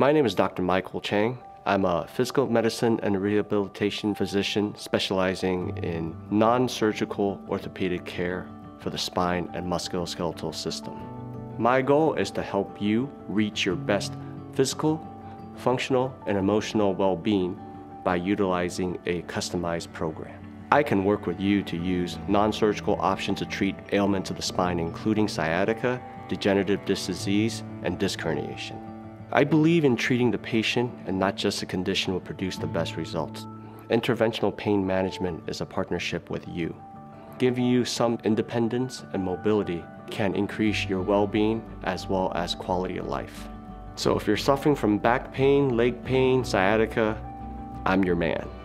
My name is Dr. Michael Chang. I'm a physical medicine and rehabilitation physician specializing in non-surgical orthopedic care for the spine and musculoskeletal system. My goal is to help you reach your best physical, functional, and emotional well-being by utilizing a customized program. I can work with you to use non-surgical options to treat ailments of the spine, including sciatica, degenerative disc disease, and disc herniation. I believe in treating the patient and not just the condition will produce the best results. Interventional pain management is a partnership with you. Giving you some independence and mobility can increase your well-being as well as quality of life. So if you're suffering from back pain, leg pain, sciatica, I'm your man.